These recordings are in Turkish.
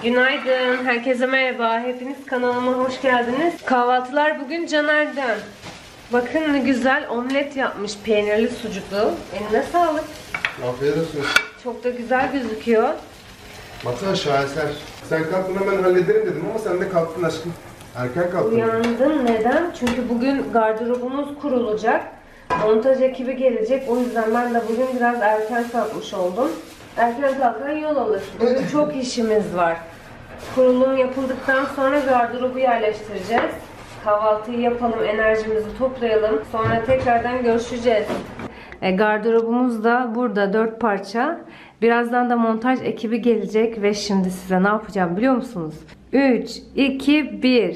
Günaydın, herkese merhaba. Hepiniz kanalıma hoş geldiniz. Kahvaltılar bugün Caner'den. Bakın ne güzel omlet yapmış, peynirli sucuklu. Eline sağlık. Afiyet olsun. Çok da güzel gözüküyor. Baksana şaheser. Sen kalktın hemen hallederim dedim ama sen de kalktın aşkım. Erken kalktın. Uyandım. Neden? Çünkü bugün gardırobumuz kurulacak. Montaj ekibi gelecek. O yüzden ben de bugün biraz erken kalkmış oldum. Erken kalkan yol alır. Bugün çok işimiz var. Kurulum yapıldıktan sonra gardırobu yerleştireceğiz. Kahvaltıyı yapalım, enerjimizi toplayalım. Sonra tekrardan görüşeceğiz. Gardırobumuz da burada 4 parça. Birazdan da montaj ekibi gelecek ve şimdi size ne yapacağım biliyor musunuz? 3, 2, 1.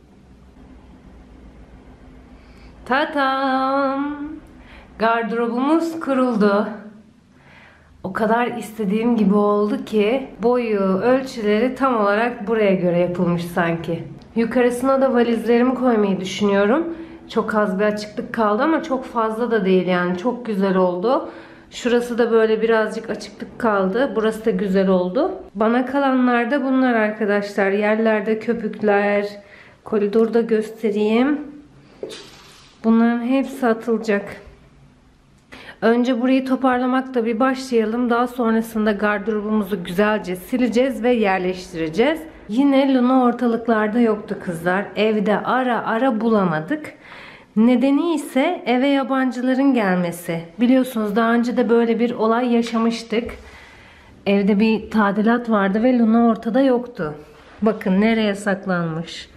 Tatam! Gardırobumuz kuruldu. O kadar istediğim gibi oldu ki boyu, ölçüleri tam olarak buraya göre yapılmış sanki. Yukarısına da valizlerimi koymayı düşünüyorum. Çok az bir açıklık kaldı ama çok fazla da değil yani. Çok güzel oldu. Şurası da böyle birazcık açıklık kaldı. Burası da güzel oldu. Bana kalanlar da bunlar arkadaşlar. Yerlerde köpükler. Koridorda göstereyim. Bunların hepsi atılacak. Önce burayı toparlamakla bir başlayalım. Daha sonrasında gardırobumuzu güzelce sileceğiz ve yerleştireceğiz. Yine Luna ortalıklarda yoktu kızlar. Evde ara ara bulamadık. Nedeni ise eve yabancıların gelmesi. Biliyorsunuz daha önce de böyle bir olay yaşamıştık. Evde bir tadilat vardı ve Luna ortada yoktu. Bakın nereye saklanmış.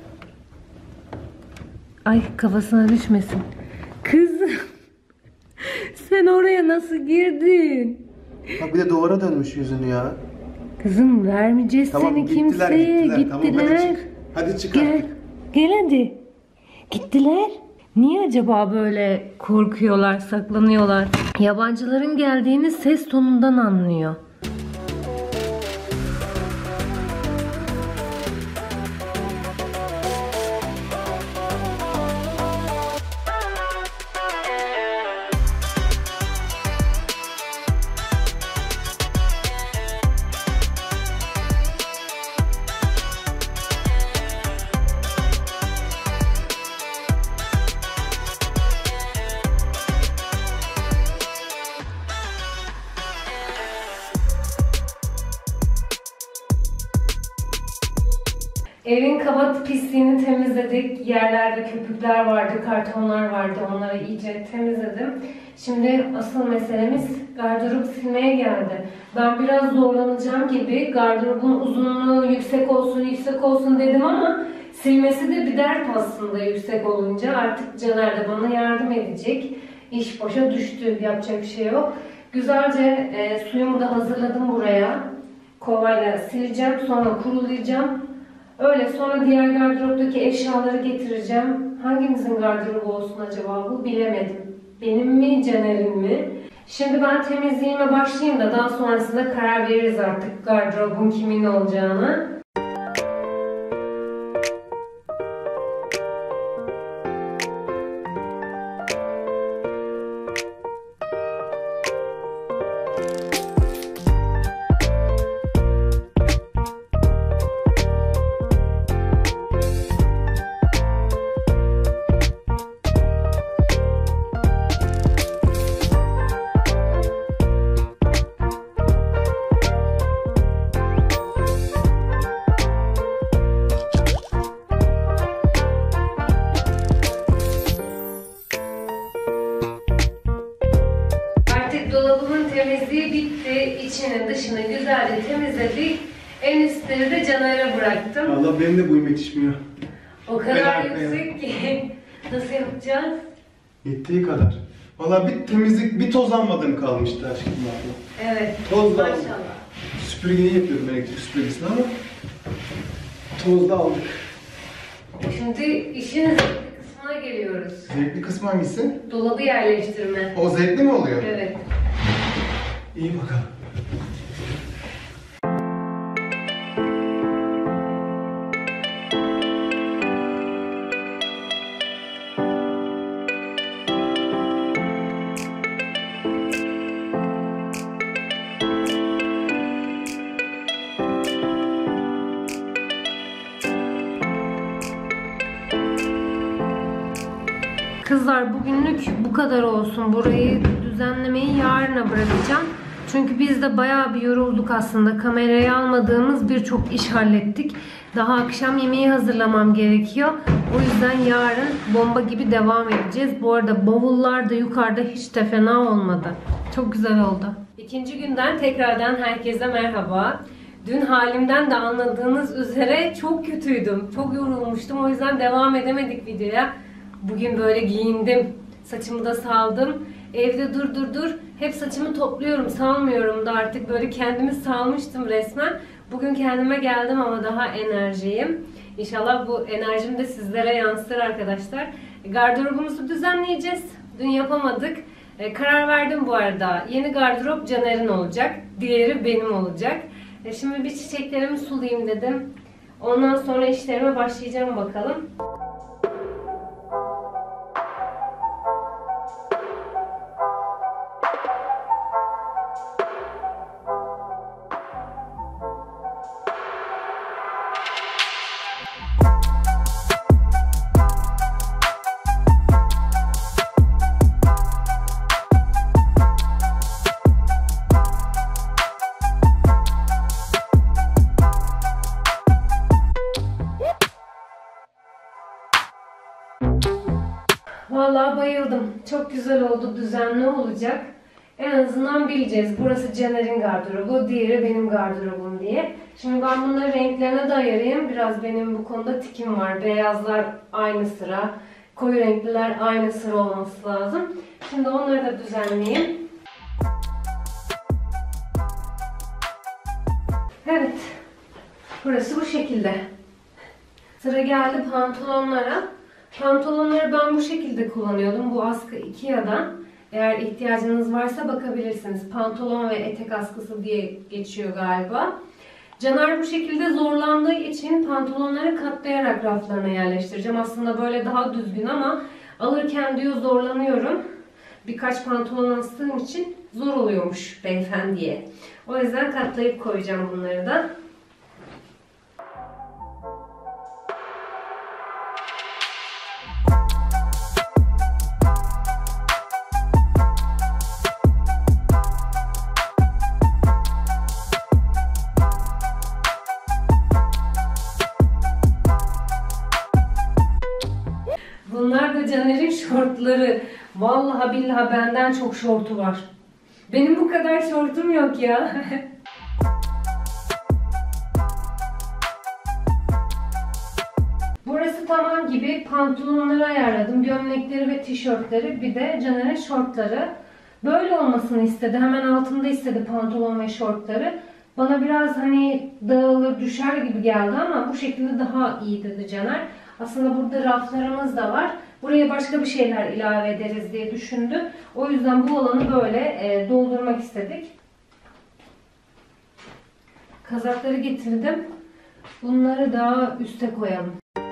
Ay kafasına düşmesin. Kız sen oraya nasıl girdin? Bak bir de duvara dönmüş yüzünü ya. Kızım vermeyeceğiz seni kimseye. Gittiler. Tamam, hadi çık. Hadi çık Gel. artık. Gel hadi. Gittiler. Niye acaba böyle korkuyorlar, saklanıyorlar? Yabancıların geldiğini ses tonundan anlıyor. Evin kaba pisliğini temizledik. Yerlerde köpükler vardı, kartonlar vardı. Onları iyice temizledim. Şimdi asıl meselemiz gardırobu silmeye geldi. Ben biraz zorlanacağım gibi gardırobun uzunluğu yüksek olsun dedim ama silmesi de bir dert aslında yüksek olunca. Artık Caner de bana yardım edecek. İş boşa düştü. Yapacak bir şey yok. Güzelce suyumu da hazırladım buraya. Kovayla sileceğim. Sonra kurulayacağım. Öyle sonra diğer gardıroptaki eşyaları getireceğim. Hangimizin gardırobu olsun acaba bu bilemedim. Benim mi Caner'in mi? Şimdi ben temizliğime başlayayım da daha sonrasında karar veririz artık gardırobun kimin olacağını. Dolabımın temizliği bitti. İçini dışını güzelce temizledik. En üstleri de Caner'e bıraktım. Allah benim de boyum yetişmiyor. O kadar yüksek ki. Nasıl yapacağız? Yettiği kadar. Valla bir temizlik, bir toz almadığım kalmıştı aşkım abla. Evet. Toz da maşallah. Süpürgeyi yapıyorum elektrik süpürgesini ama toz da aldık. Şimdi işin zevkli kısmına geliyoruz. Zevkli kısmı hangisi? Dolabı yerleştirme. O zevkli mi oluyor? Evet. İyi bakalım. Kızlar bugünlük bu kadar olsun. Burayı düzenlemeyi yarına bırakacağım. Çünkü biz de bayağı bir yorulduk aslında. Kamerayı almadığımız birçok iş hallettik. Daha akşam yemeği hazırlamam gerekiyor. O yüzden yarın bomba gibi devam edeceğiz. Bu arada bavullar da yukarıda hiç de fena olmadı. Çok güzel oldu. İkinci günden tekrardan herkese merhaba. Dün halimden de anladığınız üzere çok kötüydüm. Çok yorulmuştum. O yüzden devam edemedik videoya. Bugün böyle giyindim. Saçımı da saldım. Evde dur. Hep saçımı topluyorum. Salmıyorum da artık böyle kendimi salmıştım resmen. Bugün kendime geldim ama daha enerjiyim. İnşallah bu enerjim de sizlere yansır arkadaşlar. Gardırobumuzu düzenleyeceğiz. Dün yapamadık. Karar verdim bu arada. Yeni gardırop Caner'in olacak. Diğeri benim olacak. Şimdi bir çiçeklerimi sulayayım dedim. Ondan sonra işlerime başlayacağım bakalım. Vallahi bayıldım. Çok güzel oldu. Düzenli olacak. En azından bileceğiz. Burası Caner'in gardırobu, diğeri benim gardırobum diye. Şimdi ben bunları renklerine de ayırayım. Biraz benim bu konuda tikim var. Beyazlar aynı sıra, koyu renkliler aynı sıra olması lazım. Şimdi onları da düzenleyeyim. Evet. Burası bu şekilde. Sıra geldi pantolonlara. Pantolonları ben bu şekilde kullanıyordum. Bu askı Ikea'dan. Eğer ihtiyacınız varsa bakabilirsiniz. Pantolon ve etek askısı diye geçiyor galiba. Caner bu şekilde zorlandığı için pantolonları katlayarak raflarına yerleştireceğim. Aslında böyle daha düzgün ama alırken diyor zorlanıyorum. Birkaç pantolon astığım için zor oluyormuş beyefendiye. O yüzden katlayıp koyacağım bunları da. Bunlar da Caner'in şortları. Vallahi billahi benden çok şortu var. Benim bu kadar şortum yok ya. Burası tamam gibi. Pantolonları ayarladım. Gömlekleri ve tişörtleri. Bir de Caner'in şortları. Böyle olmasını istedi. Hemen altında istedi pantolon ve şortları. Bana biraz hani dağılır düşer gibi geldi ama bu şekilde daha iyi dedi Caner. Aslında burada raflarımız da var. Buraya başka bir şeyler ilave ederiz diye düşündü. O yüzden bu alanı böyle doldurmak istedik. Kazakları getirdim. Bunları daha üste koyalım.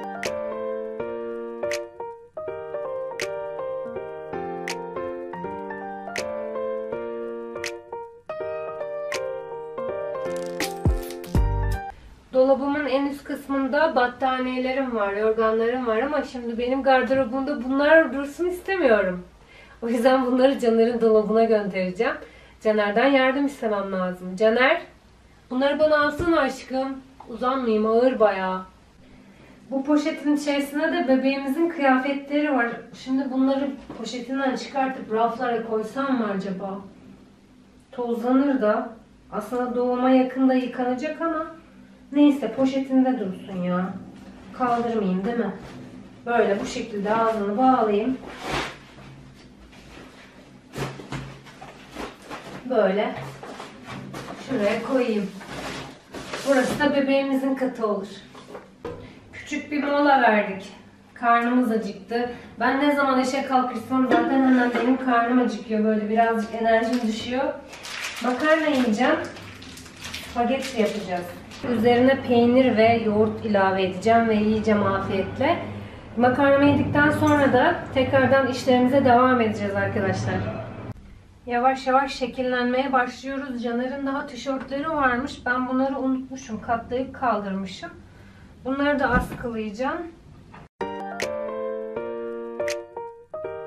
Dolabımın en üst kısmında battaniyelerim var, yorganlarım var ama şimdi benim gardırobumda bunlar dursun istemiyorum. O yüzden bunları Caner'in dolabına göndereceğim. Caner'den yardım istemem lazım. Caner, bunları bana alsana aşkım. Uzanmayayım, ağır bayağı. Bu poşetin içerisinde de bebeğimizin kıyafetleri var. Şimdi bunları poşetinden çıkartıp raflara koysam mı acaba? Tozlanır da. Aslında doğuma yakında yıkanacak ama neyse poşetinde dursun ya. Kaldırmayayım değil mi? Böyle bu şekilde ağzını bağlayayım. Böyle şuraya koyayım. Burası da bebeğimizin katı olur. Küçük bir mola verdik. Karnımız acıktı. Ben ne zaman işe kalkırsam zaten hemen benim karnım acıkıyor. Böyle birazcık enerjim düşüyor. Makarna yiyeceğim. Spagetti yapacağız. Üzerine peynir ve yoğurt ilave edeceğim ve yiyeceğim afiyetle. Makarna yedikten sonra da tekrardan işlerimize devam edeceğiz arkadaşlar. Yavaş yavaş şekillenmeye başlıyoruz. Caner'in daha tişörtleri varmış. Ben bunları unutmuşum. Katlayıp kaldırmışım. Bunları da askılayacağım.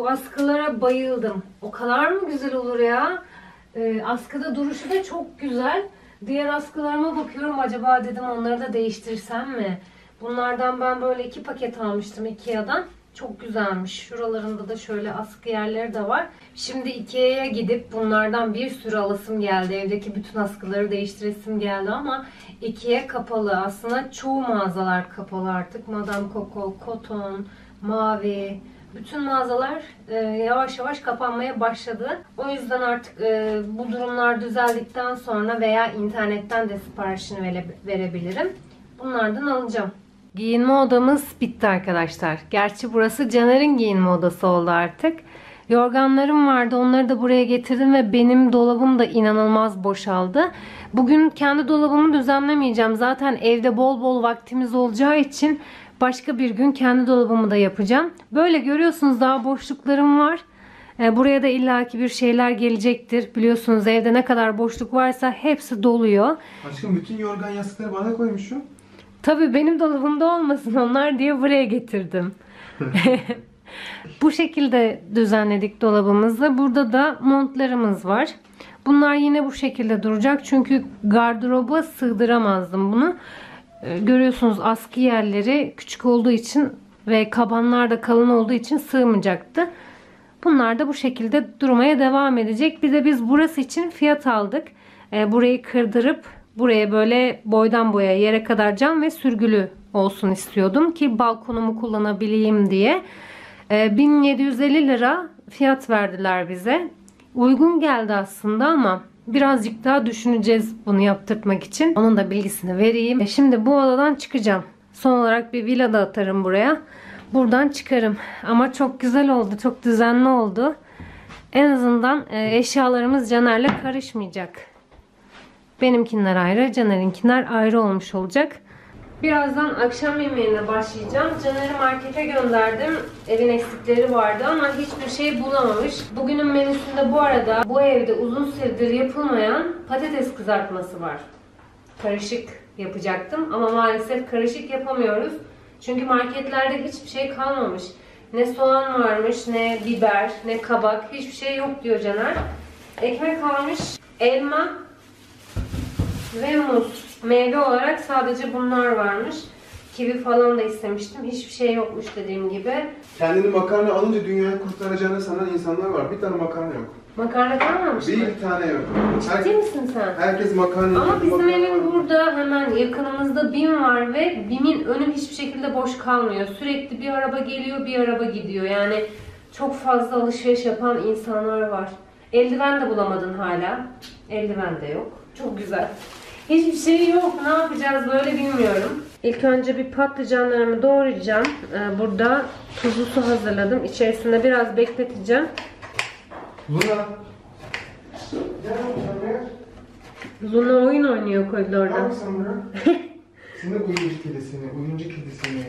askılara bayıldım. O kadar mı güzel olur ya? Askıda duruşu da çok güzel. Diğer askılarıma bakıyorum, acaba dedim onları da değiştirsem mi? Bunlardan ben böyle 2 paket almıştım Ikea'dan. Çok güzelmiş. Şuralarında da şöyle askı yerleri de var. Şimdi Ikea'ya gidip bunlardan bir sürü alasım geldi. Evdeki bütün askıları değiştiresim geldi ama Ikea kapalı. Aslında çoğu mağazalar kapalı artık. Madame Coco, Cotton, Mavi. Bütün mağazalar yavaş yavaş kapanmaya başladı. O yüzden artık bu durumlar düzeldikten sonra veya internetten de siparişini verebilirim. Bunlardan alacağım. Giyinme odamız bitti arkadaşlar. Gerçi burası Caner'in giyinme odası oldu artık. Yorganlarım vardı. Onları da buraya getirdim ve benim dolabım da inanılmaz boşaldı. Bugün kendi dolabımı düzenlemeyeceğim. Zaten evde bol bol vaktimiz olacağı için başka bir gün kendi dolabımı da yapacağım. Böyle görüyorsunuz, daha boşluklarım var. Buraya da illaki bir şeyler gelecektir. Biliyorsunuz evde ne kadar boşluk varsa hepsi doluyor. Aşkım bütün yorgan yastıkları bana koymuşsun. Tabii benim dolabımda olmasın onlar diye buraya getirdim. Bu şekilde düzenledik dolabımızı. Burada da montlarımız var. Bunlar yine bu şekilde duracak. Çünkü gardıroba sığdıramazdım bunu. Görüyorsunuz askı yerleri küçük olduğu için ve kabanlar da kalın olduğu için sığmayacaktı. Bunlar da bu şekilde durmaya devam edecek. Bir de biz burası için fiyat aldık. Burayı kırdırıp buraya böyle boydan boya yere kadar cam ve sürgülü olsun istiyordum ki balkonumu kullanabileyim diye. 1750 lira fiyat verdiler bize. Uygun geldi aslında ama birazcık daha düşüneceğiz bunu yaptırtmak için. Onun da bilgisini vereyim. Şimdi bu odadan çıkacağım. Son olarak bir villa da atarım buraya. Buradan çıkarım. Ama çok güzel oldu. Çok düzenli oldu. En azından eşyalarımız Caner'le karışmayacak. Benimkinler ayrı, Caner'inkiler ayrı olmuş olacak. Birazdan akşam yemeğine başlayacağım. Caner'i markete gönderdim. Evin eksikleri vardı ama hiçbir şey bulamamış. Bugünün menüsünde bu arada bu evde uzun süredir yapılmayan patates kızartması var. Karışık yapacaktım ama maalesef karışık yapamıyoruz. Çünkü marketlerde hiçbir şey kalmamış. Ne soğan varmış, ne biber, ne kabak, hiçbir şey yok diyor Caner. Ekmek almış, elma ve muz. Meyve olarak sadece bunlar varmış. Kivi falan da istemiştim. Hiçbir şey yokmuş dediğim gibi. Kendini makarna alınca dünyayı kurtaracağını sanan insanlar var. Bir tane makarna yok. Makarna kalmamış mı? Bir tane yok. Ciddi misin sen? Herkes makarna. Ama bizim makarna evin var. burada hemen yakınımızda BİM var ve BİM'in önü hiçbir şekilde boş kalmıyor. Sürekli bir araba geliyor, bir araba gidiyor. Yani çok fazla alışveriş yapan insanlar var. Eldiven de bulamadın hala. Eldiven de yok. Çok güzel. Hiçbir şey yok. Ne yapacağız böyle bilmiyorum. İlk önce bir patlıcanlarımı doğrayacağım. Burada tuzlu su hazırladım. İçerisinde biraz bekleteceğim. Luna. Gel buraya. Luna oyun oynuyor koridorda. Gel sen buraya. Seni oyuncu kedisini, oyuncu kedisini.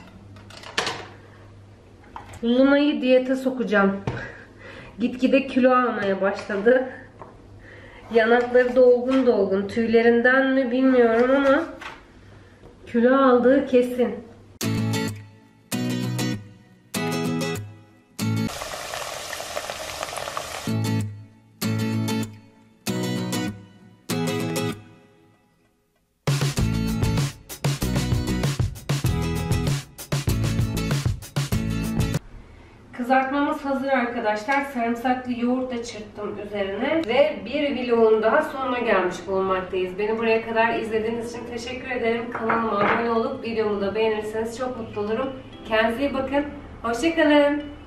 Luna'yı diyete sokacağım. Gitgide kilo almaya başladı. Yanakları dolgun dolgun. Tüylerinden mi bilmiyorum ama kilo aldığı kesin. Kızartmamız hazır arkadaşlar. Sarımsaklı yoğurt da çırptım üzerine. Ve bir vlogun daha sonuna gelmiş bulunmaktayız. Beni buraya kadar izlediğiniz için teşekkür ederim. Kanalıma abone olup videomu da beğenirseniz çok mutlu olurum. Kendinize iyi bakın. Hoşça kalın.